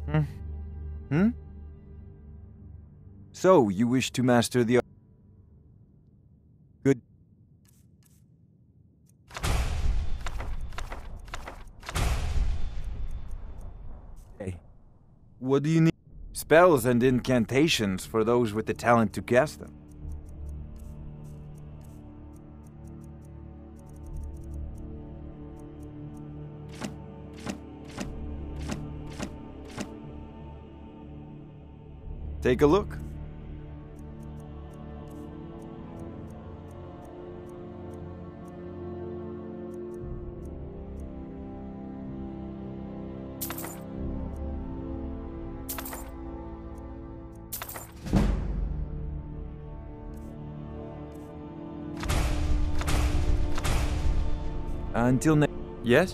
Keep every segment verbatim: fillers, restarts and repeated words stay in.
Hmm? Hmm? So, you wish to master the... Good. Hey, what do you need? Spells and incantations for those with the talent to cast them. Take a look. Until next... Yes?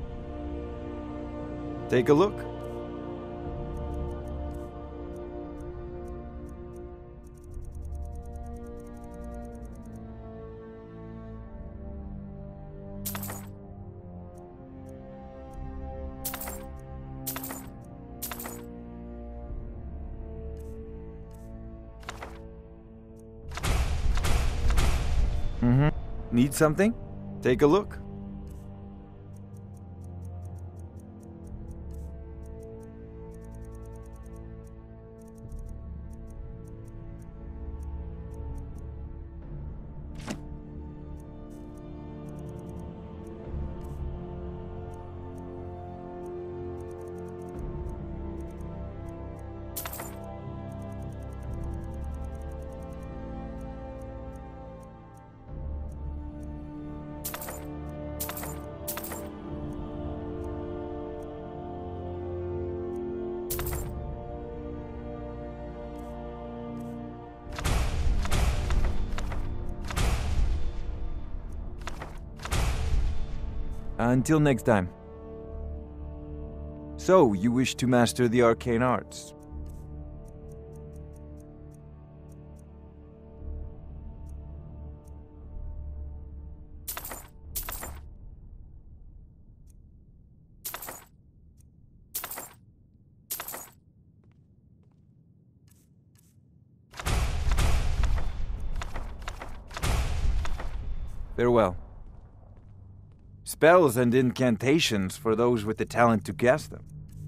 Take a look. Mm-hmm. Need something? Take a look. Until next time. So, you wish to master the arcane arts? Farewell. Spells and incantations for those with the talent to cast them.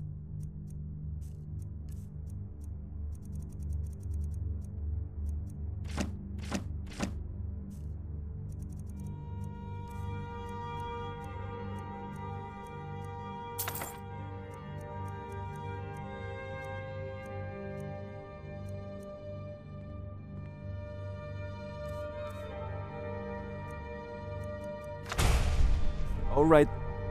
All right.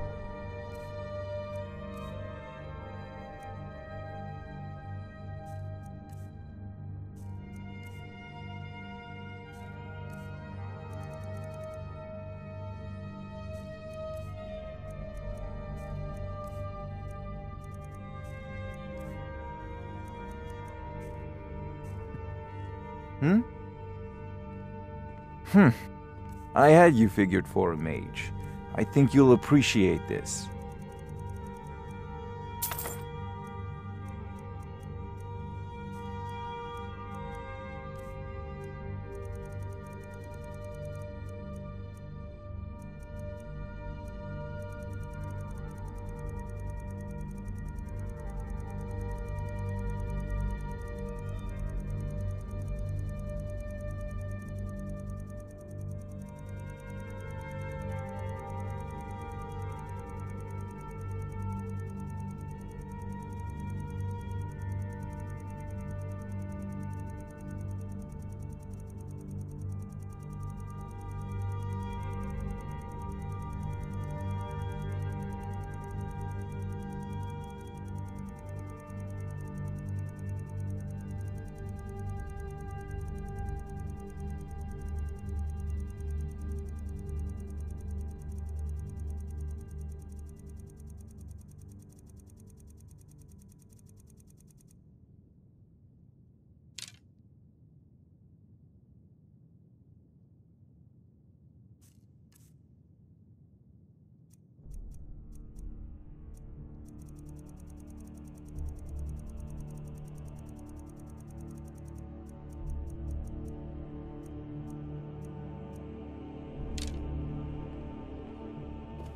Hmm? Hmm. I had you figured for a mage. I think you'll appreciate this.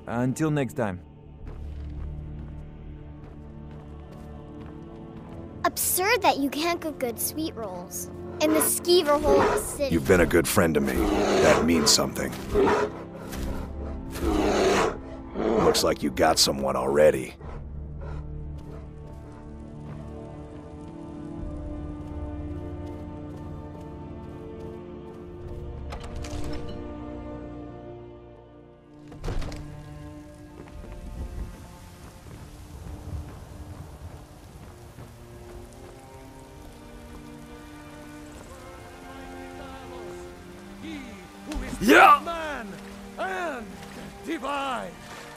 Until next time. Absurd that you can't cook good sweet rolls. In the skeever hole of the city. You've been a good friend to me. That means something. Looks like you got someone already. Yeah! Man and divine.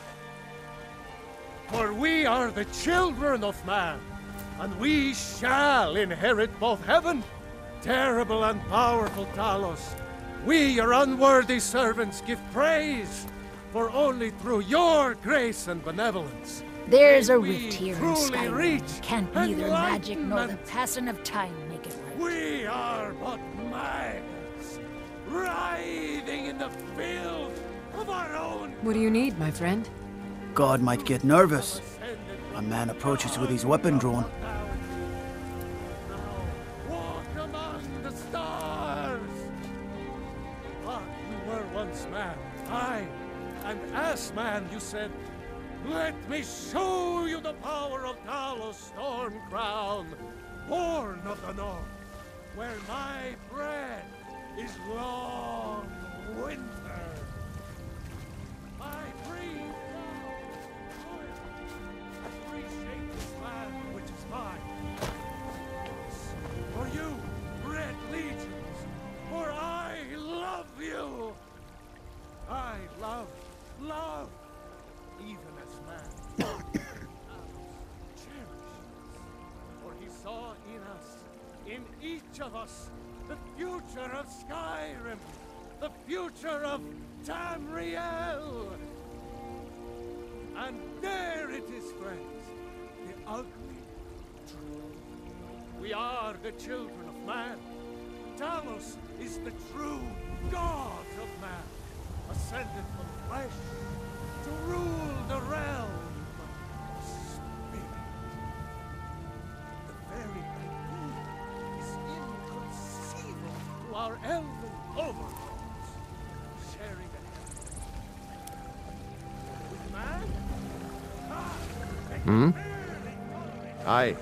For we are the children of man, and we shall inherit both heaven. Terrible and powerful Talos, we, your unworthy servants, give praise, for only through your grace and benevolence There's a we rift here in truly Skyrim. reach Can't neither magic nor the enlightenment. passing of time make it right. We are but maggots, writhing in the filth of our own. What do you need, my friend? God might get nervous. A man approaches with his weapon drawn. Walk among the stars. But you were once man, aye, and as man you said, "Let me show you the power of Talos Stormcrown, born of the north, where my bread is long winter. I breathe now. Appreciate this land which is mine. For you, red legions, for I love you. I love, love, even as man. Cherish us, for he saw in us, in each of us, the future of Skyrim, the future of Tamriel. And there it is, friends, the ugly truth. We are the children of man. Talos is the true God of man, ascended from flesh to rule the realm of spirit. The very idea is inconceivable to our elven overlords, sharing a heaven with man. Ah, they Hmm? barely tolerate Aye.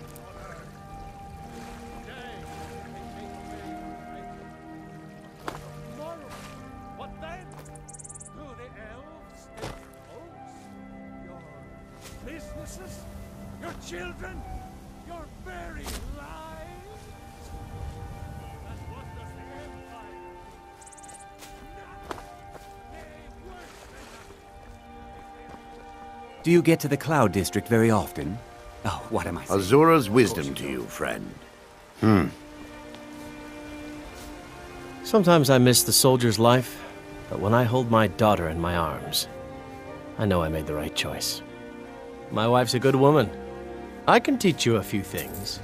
today. They take away our right. Tomorrow, what then? Do the elves impose your businesses, your children, your very lives? And what does the Empire do? Nothing. Nay, worse than nothing. Do you get to the Cloud District very often? Oh, what am I saying? Azura's wisdom to you, friend. Hmm. Sometimes I miss the soldier's life, but when I hold my daughter in my arms, I know I made the right choice. My wife's a good woman. I can teach you a few things.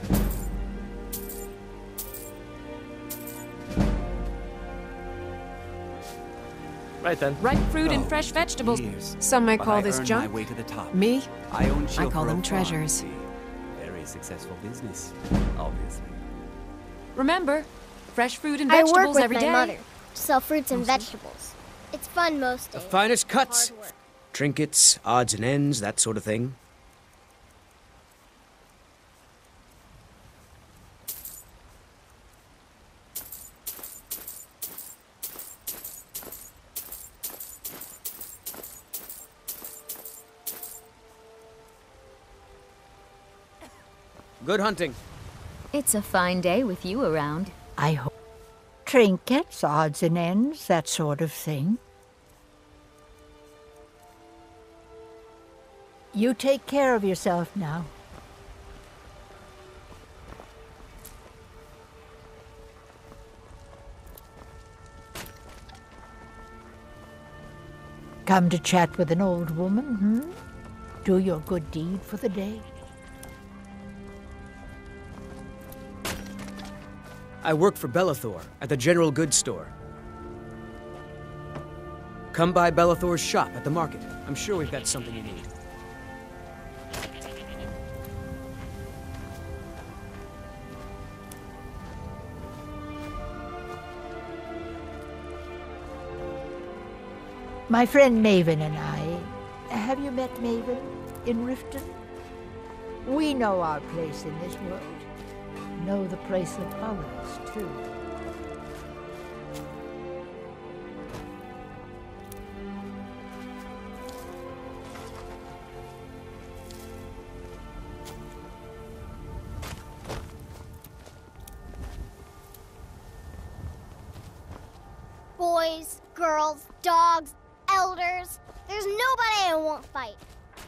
Right then. Ripe fruit and Oh, fresh vegetables. years. Some might But call I this earned junk. my way to the top. Me? I own I call Shilfaro them Farm, treasures. see. Very successful business, obviously. Remember, fresh fruit and I work vegetables with every my day. mother to sell fruits and vegetables. It's fun most The days. finest cuts, Hard work. trinkets, odds and ends, that sort of thing. Good hunting. It's a fine day with you around. I hope. Trinkets, odds and ends, that sort of thing. You take care of yourself now. Come to chat with an old woman, hmm? Do your good deed for the day. I work for Bellathor at the General Goods Store. Come by Bellathor's shop at the market. I'm sure we've got something you need. My friend Maven and I. Have you met Maven in Riften? We know our place in this world. Know the place of others, too. Boys, girls, dogs, elders. There's nobody I won't fight.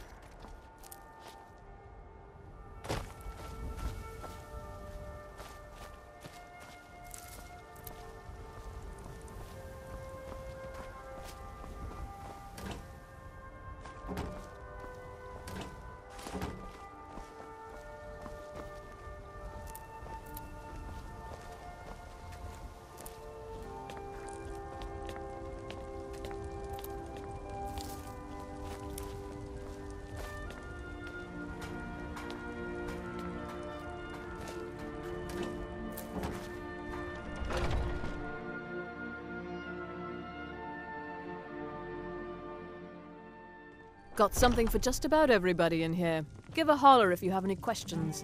Got something for just about everybody in here. Give a holler if you have any questions.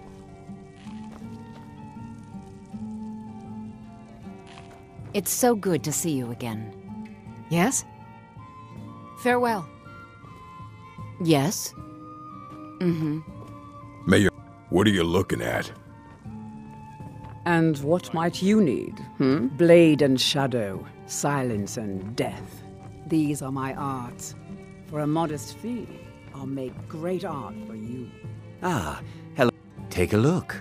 It's so good to see you again. Yes? Farewell. Yes? Mm-hmm. Mayor, what are you looking at? And what might you need? Hmm? Blade and shadow, silence and death. These are my arts. For a modest fee, I'll make great art for you. Ah, hello. Take a look.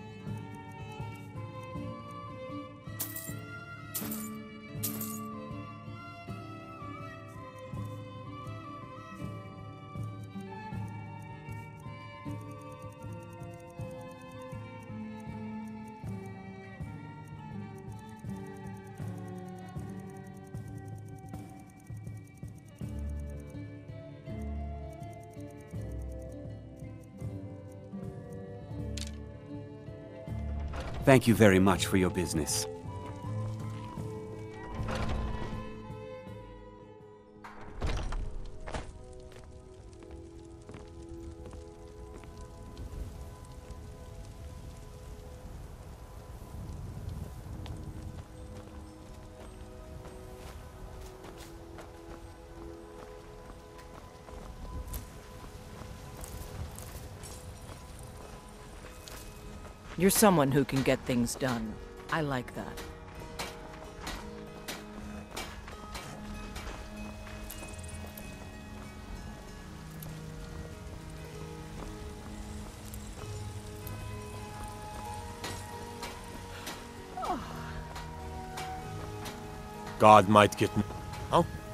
Thank you very much for your business. You're someone who can get things done. I like that. God might get me. Oh?